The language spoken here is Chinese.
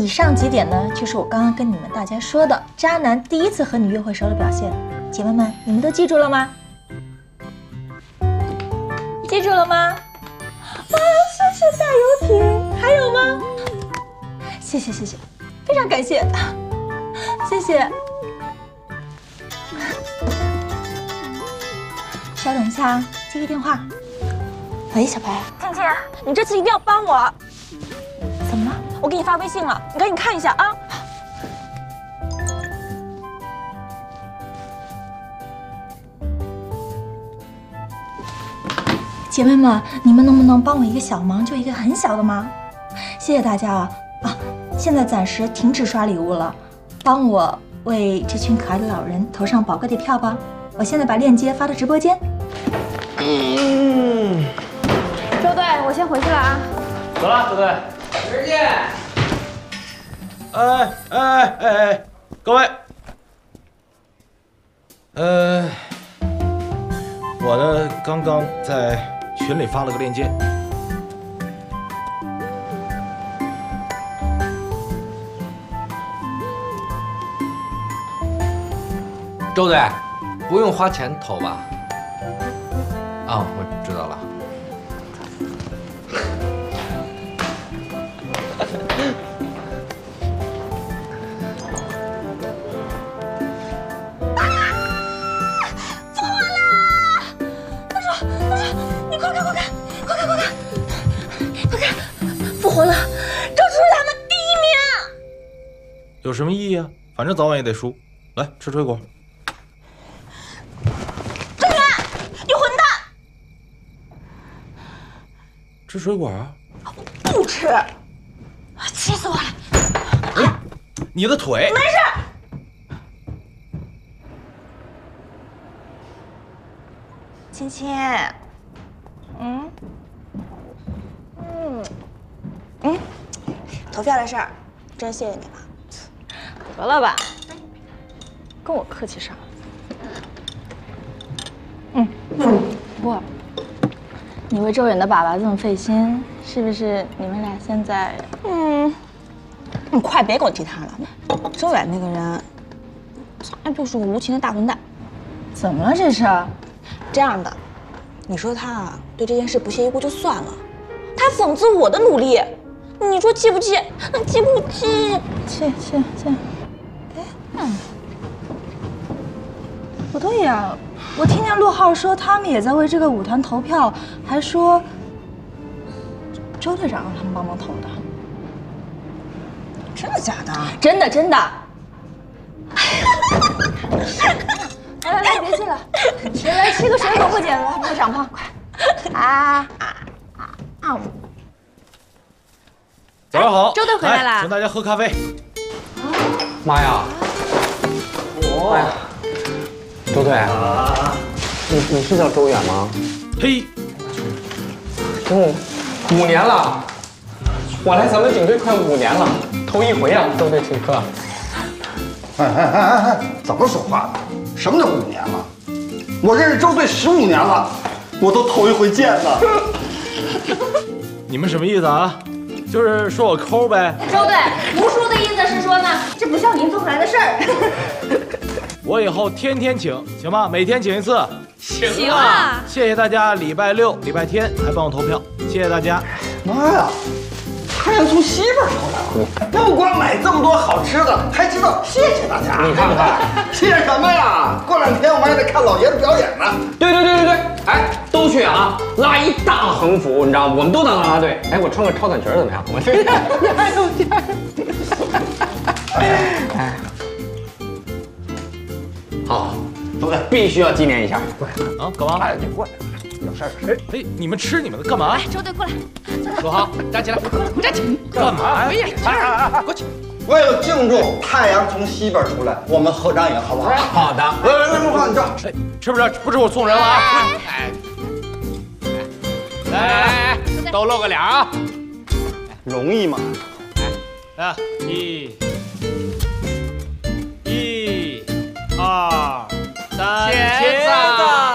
以上几点呢，就是我刚刚跟你们大家说的，渣男第一次和你约会时候的表现。姐妹们，你们都记住了吗？记住了吗？啊，谢谢大游艇，还有吗？谢谢，非常感谢，谢谢。稍等一下啊，接个电话。喂，小白。 静静，你这次一定要帮我。 怎么了？ 我给你发微信了，你赶紧看一下啊。 姐妹们，你们能不能帮我一个小忙，就一个很小的忙？谢谢大家啊！现在暂时停止刷礼物了，帮我为这群可爱的老人投上宝贵的票吧！我现在把链接发到直播间。 周队，我先回去了啊。 走了，周队，明儿见。各位，我呢刚刚在群里发了个链接。 周队，不用花钱投吧？啊，我知道了。 复活了，周叔他们第1名。 有什么意义啊？反正早晚也得输。来吃水果。 郑源，你混蛋！ 吃水果啊？ 不吃，气死我了！ 哎，你的腿。 没事。芊芊， 投票的事儿，真谢谢你了。 得了吧，跟我客气啥？不过你为周远的粑粑这么费心，是不是你们俩现在？ 你快别给我提他了，周远那个人，他就是个无情的大混蛋。 怎么了这是？ 这样的，你说他对这件事不屑一顾就算了，他还讽刺我的努力，你说气不气？气不气？ 气。不对呀，我听见陆浩说他们也在为这个舞团投票，还说周队长让他们帮忙投的。 真的假的？ 真的。来，别气了，来吃个水果不减不长胖，快！ 早上好， 周队回来啦请大家喝咖啡。 妈呀！妈呀！周队，你是叫周远吗？ 嘿， 5年了，我来咱们警队快5年了，头一回啊，周队请客。 哎，怎么说话呢？什么叫5年了？我认识周队15年了，我都头一回见呢。 你们什么意思啊？就是说我抠呗？ 周队，吴叔的意思是说呢，这不像您做出来的事儿。 我以后天天请，行吗？每天请一次。 行啊。 谢谢大家，礼拜6、礼拜天还帮我投票，谢谢大家。 妈呀，太阳从西边出来了！不光买这么多好吃的，还知道谢谢大家。 你看看， 谢谢什么呀？过2天我们还得看老爷子表演呢。 对，哎，都去啊，拉一大横幅，你知道吗？我们都当啦啦队。哎，我穿个超短裙怎么样？我这还有点。哎，好， 对， 必须要纪念一下。 啊，干嘛？ 哎，你过来，有事儿。 哎，你们吃你们的干嘛？ 周队过来， 说好，站起来，站起来， 干嘛？ 哎呀，过去。 为了庆祝太阳从西边出来，我们合张影，好不好？ 好的。 陆浩，你这哎，吃不吃？不吃我送人了啊！来，都露个脸啊！ 容易吗？ 来，1、2、3， 茄子。